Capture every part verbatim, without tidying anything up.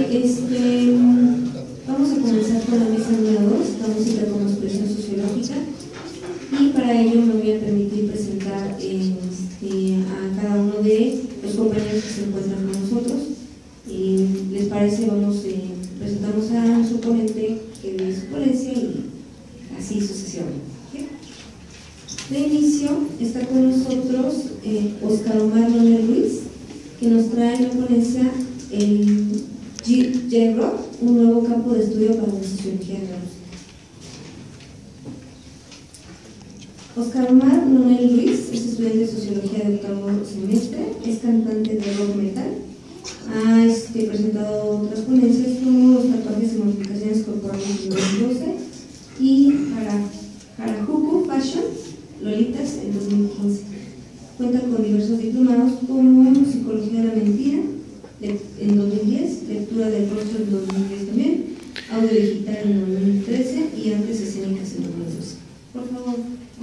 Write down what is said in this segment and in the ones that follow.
este, vamos a comenzar con la mesa número dos, la música como expresión sociológica, y para ello me voy a permitir presentar este, a cada uno de los compañeros que se encuentran con nosotros. Y les parece, vamos, eh, presentamos a su ponente que dé su ponencia y así sucesivamente. ¿Okay? De inicio está con nosotros eh, Oscar Omar Noné Ruiz, que nos trae la ponencia el J-Rock, un nuevo campo de estudio para la sociología de la música. Oscar Omar Noné Ruiz es estudiante de sociología de octavo semestre, es cantante de rock metal, ha este, presentado otras ponencias como los tatuajes y modificaciones corporales en dos mil doce y Harajuku Fashion Lolitas en dos mil quince. Cuenta con diversos diplomados como Psicología de la Mentira en dos mil diez, Lectura del Rostro en dos mil diez también, Audio Digital en dos mil trece y Artes Escénicas en dos mil doce. Por favor.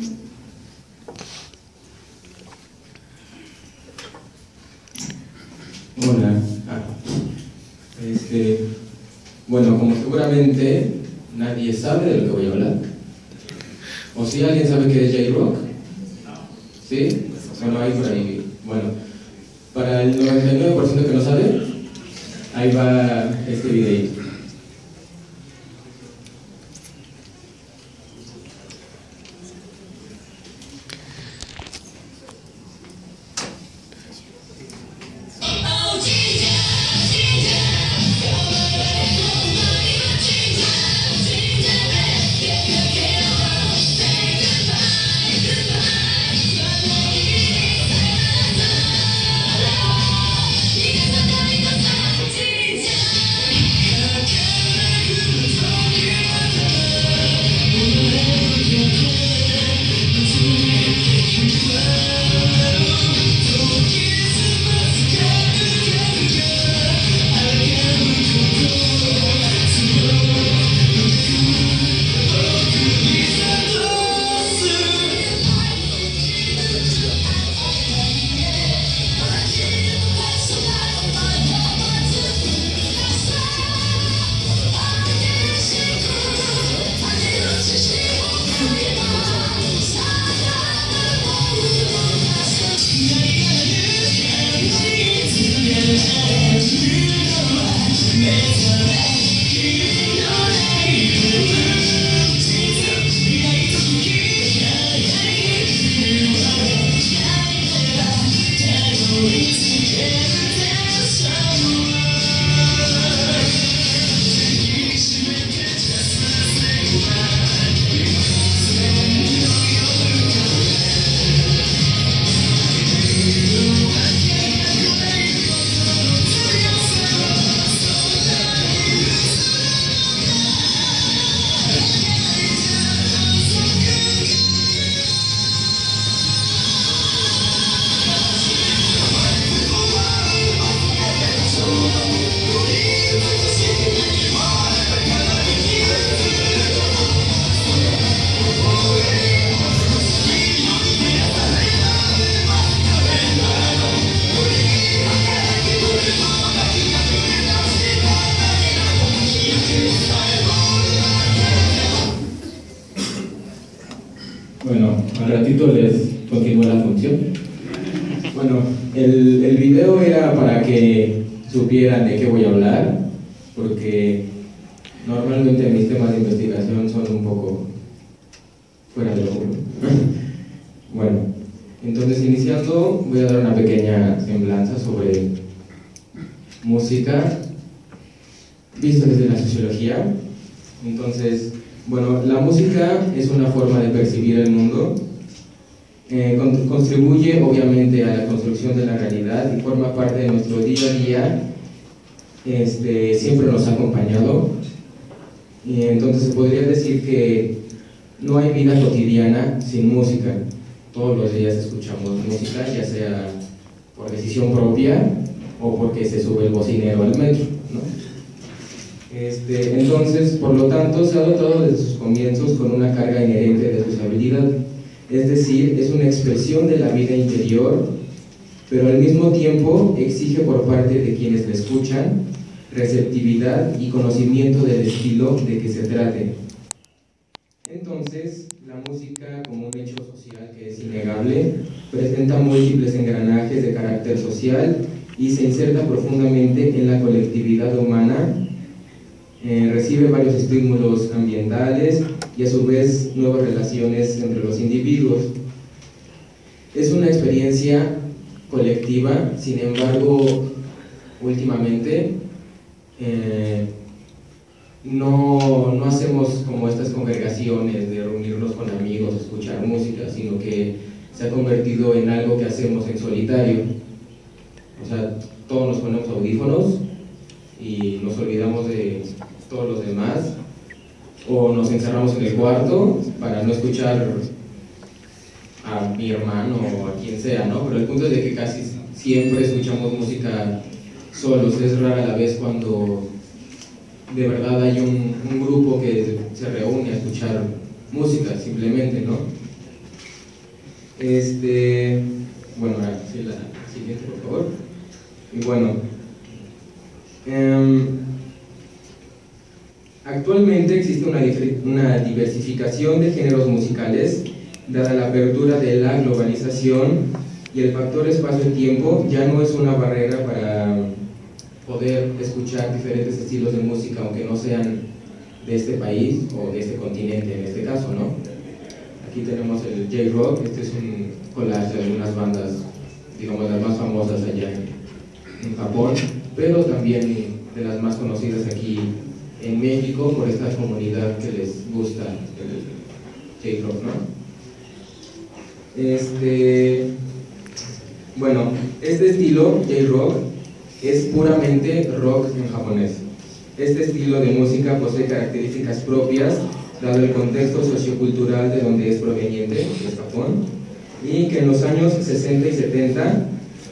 Hola. Ah, este, bueno, como seguramente nadie sabe de lo que voy a hablar, o si alguien sabe qué es J-Rock, ¿sí? Bueno, ahí por ahí. Bueno, para el noventa y nueve por ciento que no sabe, ahí va este videito. Bueno, al ratito les continúo la función. Bueno, el, el video era para que supieran de qué voy a hablar, porque normalmente mis temas de investigación son un poco fuera de lo común. Bueno, entonces iniciando voy a dar una pequeña semblanza sobre música vista desde la sociología. Entonces, bueno, la música es una forma de percibir el mundo, eh, con, contribuye obviamente a la construcción de la realidad y forma parte de nuestro día a día, este, siempre nos ha acompañado, y entonces se podría decir que no hay vida cotidiana sin música. Todos los días escuchamos música, ya sea por decisión propia o porque se sube el bocinero al metro, ¿no? Este, entonces, por lo tanto, se ha dotado desde sus comienzos con una carga inherente de sociabilidad, es decir, es una expresión de la vida interior, pero al mismo tiempo exige por parte de quienes la escuchan receptividad y conocimiento del estilo de que se trate. Entonces, la música, como un hecho social que es innegable, presenta múltiples engranajes de carácter social y se inserta profundamente en la colectividad humana, eh, recibe varios estímulos ambientales y a su vez nuevas relaciones entre los individuos. Es una experiencia colectiva, sin embargo, últimamente eh, no, no hacemos como estas congregaciones de reunirnos con amigos, escuchar música, sino que se ha convertido en algo que hacemos en solitario. O sea, todos nos ponemos audífonos y nos olvidamos de todos los demás, o nos encerramos en el cuarto para no escuchar a mi hermano o a quien sea, ¿no? Pero el punto es de que casi siempre escuchamos música solos. Es rara la vez cuando de verdad hay un, un grupo que se reúne a escuchar música, simplemente, ¿no? Este, bueno, ahora sí, la siguiente, por favor. Y bueno, eh, actualmente existe una, una diversificación de géneros musicales, dada la apertura de la globalización y el factor espacio-tiempo ya no es una barrera para poder escuchar diferentes estilos de música, aunque no sean de este país o de este continente en este caso, ¿no? Aquí tenemos el J-Rock. Este es un collage de algunas bandas, digamos, las más famosas allá en, en Japón, pero también de las más conocidas aquí en México por esta comunidad que les gusta el J-Rock, ¿no? Este, bueno, este estilo J-Rock es puramente rock en japonés. Este estilo de música posee características propias, dado el contexto sociocultural de donde es proveniente, que es Japón, y que en los años sesenta y setenta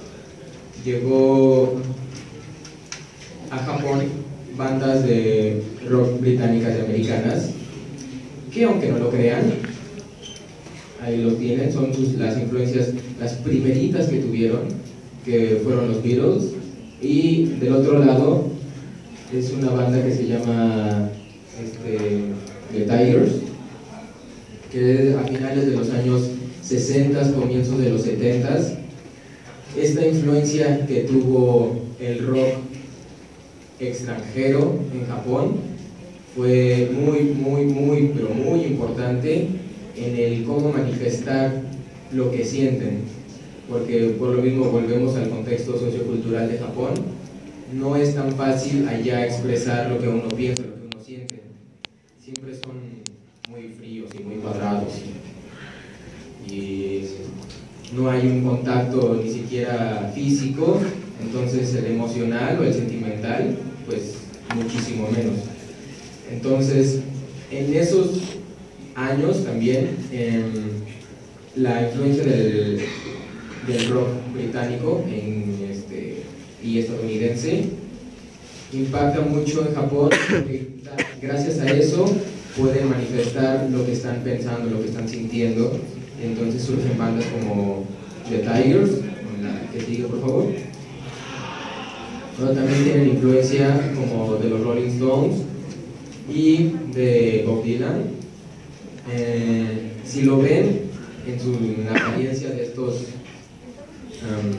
llegó a Japón bandas de rock británicas y americanas, que aunque no lo crean, ahí lo tienen, son sus, las influencias, las primeritas que tuvieron, que fueron los Beatles. Y del otro lado es una banda que se llama este, The Tigers, que a finales de los años sesenta, comienzos de los setenta, esta influencia que tuvo el rock extranjero en Japón fue muy, muy, muy, pero muy importante en el cómo manifestar lo que sienten, porque por lo mismo volvemos al contexto sociocultural de Japón. No es tan fácil allá expresar lo que uno piensa, lo que uno siente. Siempre son muy fríos y muy cuadrados y, y no hay un contacto ni siquiera físico. Entonces el emocional o el sentimental, pues muchísimo menos. Entonces en esos años también eh, la influencia del, del rock británico en, este, y estadounidense impacta mucho en Japón, porque gracias a eso pueden manifestar lo que están pensando, lo que están sintiendo. Entonces surgen bandas como The Tigers, la que sigue por favor. Bueno, también tienen influencia como de los Rolling Stones y de Bob Dylan. Eh, si lo ven en, su, en la apariencia de estos um,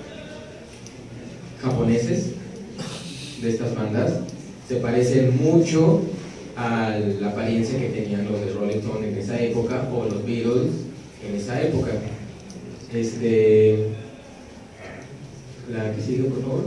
japoneses, de estas bandas, se parecen mucho a la apariencia que tenían los de Rolling Stone en esa época o los Beatles en esa época. Este, la que sigue por favor.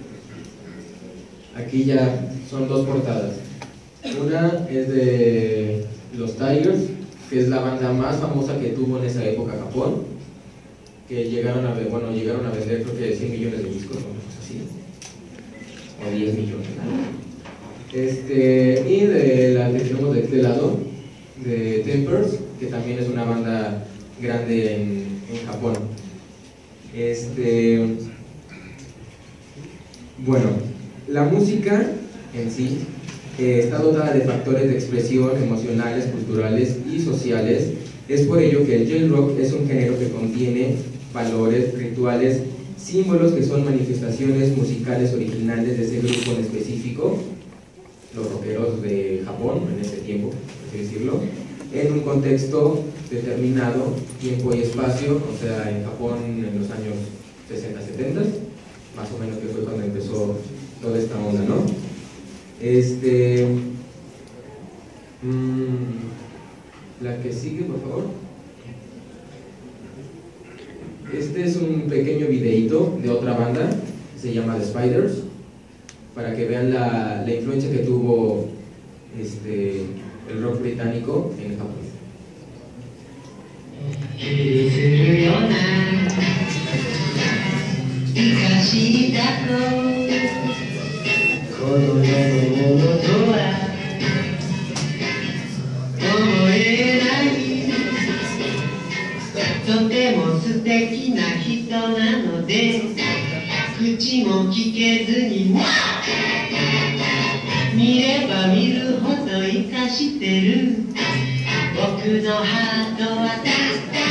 Aquí ya son dos portadas. Una es de los Tigers, que es la banda más famosa que tuvo en esa época Japón, que llegaron a, bueno, llegaron a vender creo que cien millones de discos, ¿no? Así, o diez millones. Este, y de la que tenemos de este lado, de Tempers, que también es una banda grande en, en Japón. Este, bueno, la música en sí eh, está dotada de factores de expresión emocionales, culturales y sociales. Es por ello que el J-Rock es un género que contiene valores, rituales símbolos que son manifestaciones musicales originales de ese grupo en específico, los rockeros de Japón en ese tiempo, por así decirlo, en un contexto determinado, tiempo y espacio, o sea, en Japón en los años sesenta, setenta, más o menos, que fue cuando empezó toda esta onda, ¿no? Este... Mmm, la que sigue, por favor. Este es un pequeño videíto de otra banda, se llama The Spiders, para que vean la, la influencia que tuvo este, el rock británico en Japón. とても素敵な人なので口も聞けずに見れば見るほど生かしてる僕のハートはたった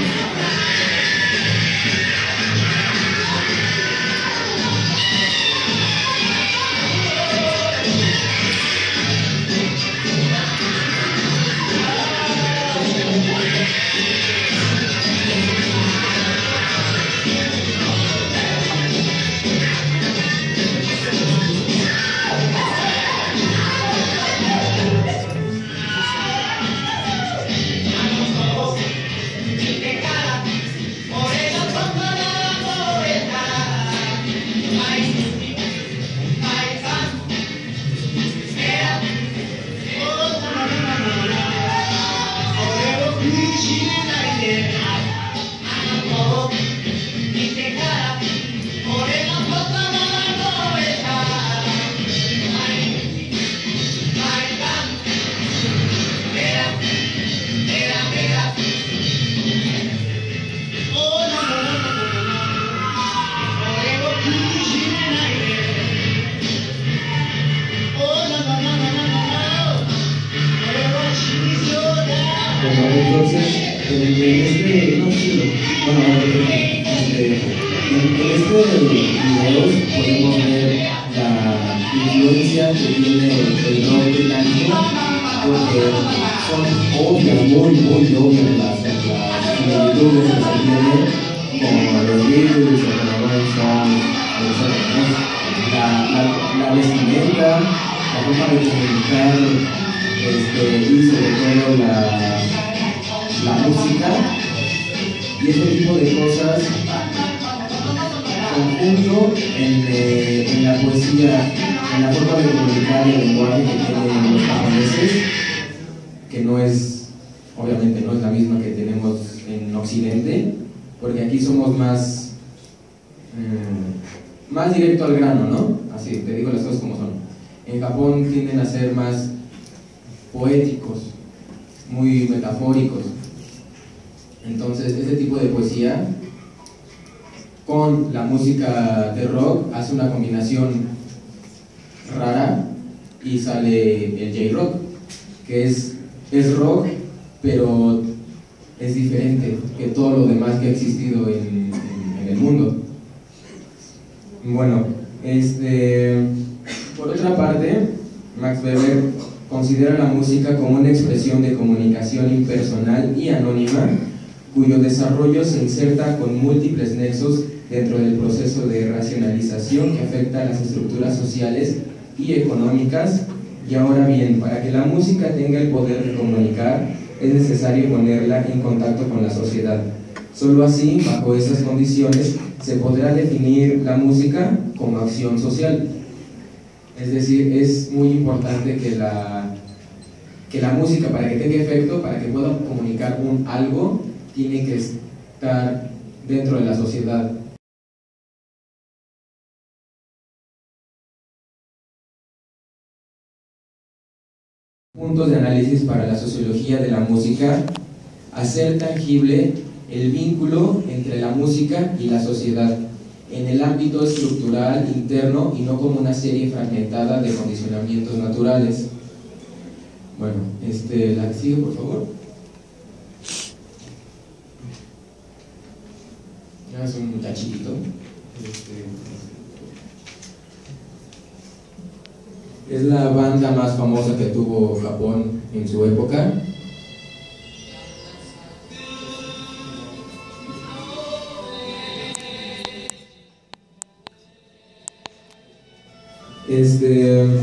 Entonces, en este, no sé, bueno, este, en este video podemos ver la influencia que tiene el rock británico, porque son obvias, muy, muy obvias las, las similitudes que se tienen con los Beatles, con los Rolling Stones, la, la, la vestimenta, la forma de comunicar, este, y sobre todo la la música y ese tipo de cosas conjunto en, eh, en la poesía, en la forma de comunicar y el lenguaje que tienen los japoneses, que no es, obviamente no es la misma que tenemos en Occidente, porque aquí somos más eh, más directo al grano, ¿no? Así, te digo las cosas como son. En Japón tienden a ser más poéticos, muy metafóricos. Entonces, este tipo de poesía con la música de rock hace una combinación rara y sale el J-Rock, que es, es rock, pero es diferente que todo lo demás que ha existido en, en, en el mundo. Bueno, este, por otra parte, Max Weber considera la música como una expresión de comunicación impersonal y anónima, cuyo desarrollo se inserta con múltiples nexos dentro del proceso de racionalización que afecta a las estructuras sociales y económicas. Y ahora bien, para que la música tenga el poder de comunicar, es necesario ponerla en contacto con la sociedad. Solo así, bajo esas condiciones, se podrá definir la música como acción social. Es decir, es muy importante que la, que la música, para que tenga efecto, para que pueda comunicar un algo, tiene que estar dentro de la sociedad. Puntos de análisis para la sociología de la música: hacer tangible el vínculo entre la música y la sociedad en el ámbito estructural interno y no como una serie fragmentada de condicionamientos naturales. Bueno, este, la que sigue, por favor. Es un muchachito. Es la banda más famosa que tuvo Japón en su época. Este, de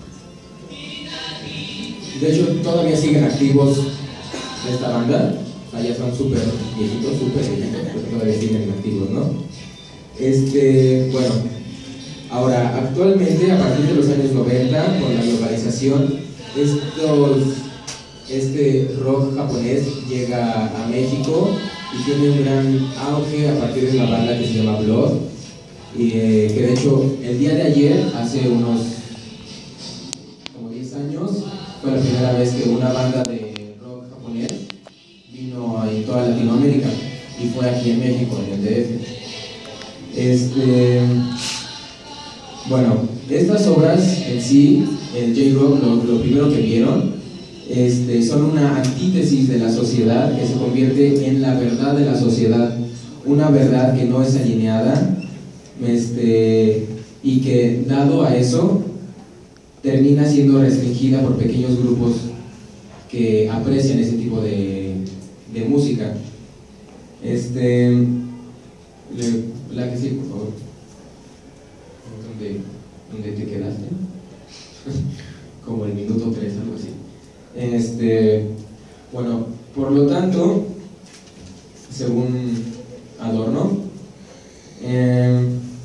hecho, todavía siguen activos esta banda. O sea, ya son súper viejitos, súper viejitos, pero todavía siguen activos, ¿no? Este, bueno, ahora, actualmente, a partir de los años noventa, con la globalización, estos, este rock japonés llega a México y tiene un gran auge a partir de una banda que se llama Blood. Y eh, que de hecho el día de ayer, hace unos como diez años, fue la primera vez que una banda de rock japonés vino en toda Latinoamérica y fue aquí en México, en el D F. Este, bueno, estas obras en sí, el J-Rock, lo, lo primero que vieron, este, son una antítesis de la sociedad que se convierte en la verdad de la sociedad, una verdad que no es alineada. Este, y que dado a eso termina siendo restringida por pequeños grupos que aprecian ese tipo de, de música. Este, le, la que sí, por favor. ¿Dónde, dónde te quedaste? Como el minuto tres, algo así. Este, bueno, por lo tanto, según Adorno, eh,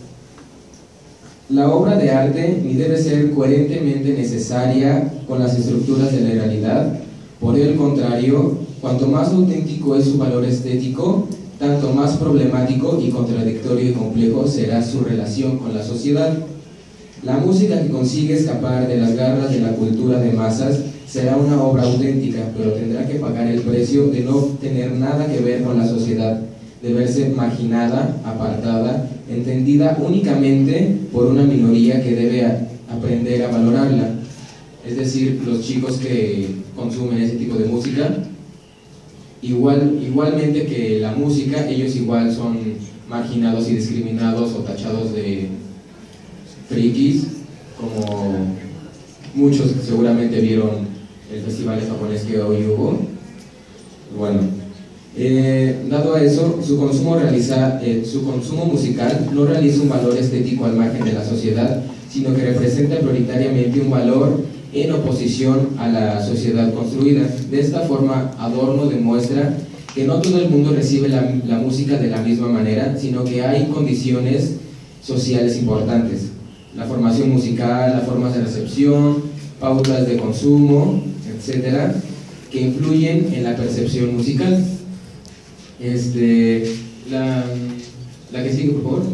la obra de arte ni debe ser coherentemente necesaria con las estructuras de la realidad. Por el contrario, cuanto más auténtico es su valor estético, tanto más problemático y contradictorio y complejo será su relación con la sociedad. La música que consigue escapar de las garras de la cultura de masas será una obra auténtica, pero tendrá que pagar el precio de no tener nada que ver con la sociedad, de verse marginada, apartada, entendida únicamente por una minoría que debe a, aprender a valorarla. Es decir, los chicos que consumen ese tipo de música, igual, igualmente que la música, ellos igual son marginados y discriminados o tachados de frikis, como muchos seguramente vieron el festival japonés que hoy hubo. Bueno, Eh, dado a eso, su consumo, realiza, eh, su consumo musical no realiza un valor estético al margen de la sociedad, sino que representa prioritariamente un valor en oposición a la sociedad construida. De esta forma, Adorno demuestra que no todo el mundo recibe la, la música de la misma manera, sino que hay condiciones sociales importantes: la formación musical, las formas de recepción, pautas de consumo, etcétera, que influyen en la percepción musical. Este, la, la que sigue, por favor.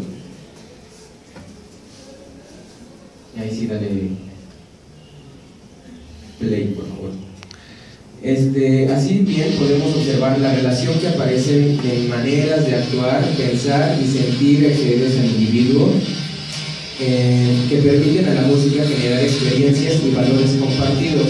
Ahí sí, dale play, por favor. Este, así bien podemos observar la relación que aparece en maneras de actuar, pensar y sentir accedidos al individuo, eh, que permiten a la música generar experiencias y valores compartidos.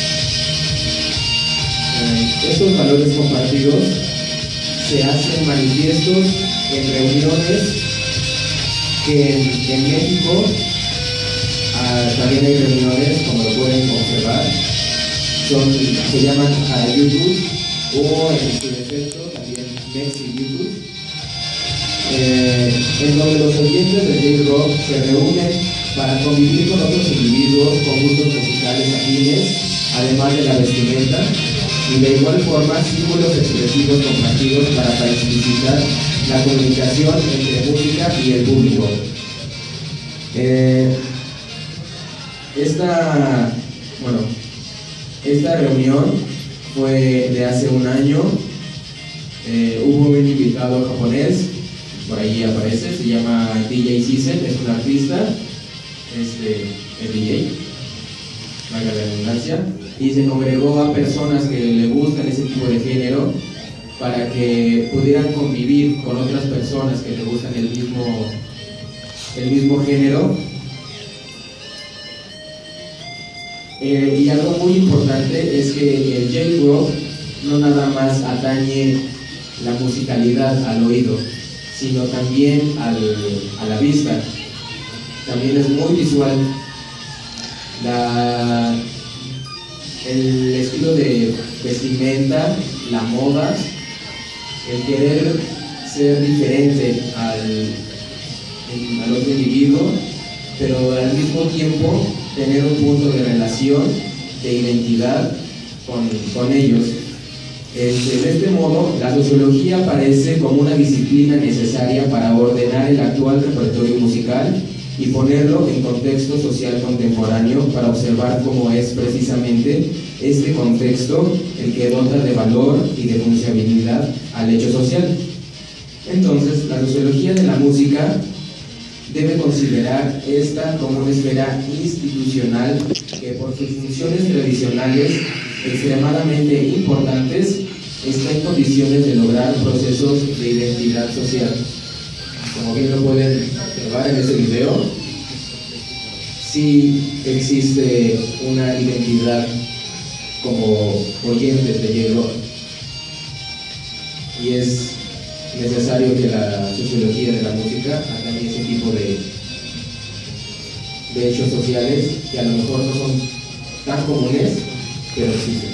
Eh, estos valores compartidos se hacen manifiestos en reuniones que en, en México ah, también hay reuniones, como lo pueden observar, son, se llaman uh, YouTube, o en su defecto también Mexi YouTube, eh, en donde los oyentes de J-Rock se reúnen para convivir con otros individuos con gustos musicales afines, además de la vestimenta, y de igual forma símbolos expresivos compartidos para facilitar la comunicación entre música y el público. Eh, esta, bueno, esta reunión fue de hace un año. Eh, hubo un invitado japonés, por ahí aparece, se llama D J Sisen, es un artista, este, el D J, valga la redundancia, y se congregó a personas que le gustan ese tipo de género para que pudieran convivir con otras personas que le gustan el mismo, el mismo género. Eh, y algo muy importante es que el J-Rock no nada más atañe la musicalidad al oído, sino también al, a la vista. También es muy visual. La, el estilo de vestimenta, la moda, el querer ser diferente al, al otro individuo, pero al mismo tiempo tener un punto de relación, de identidad con, con ellos. Este, de este modo, la sociología aparece como una disciplina necesaria para ordenar el actual repertorio musical y ponerlo en contexto social contemporáneo para observar cómo es precisamente este contexto el que dota de valor y de funcionalidad al hecho social. Entonces, la sociología de la música debe considerar esta como una esfera institucional que por sus funciones tradicionales extremadamente importantes está en condiciones de lograr procesos de identidad social. Como bien lo pueden observar en este video, sí existe una identidad como oyentes de J-Rock, y es necesario que la sociología de la música atañe ese tipo de, de hechos sociales que a lo mejor no son tan comunes, pero existen.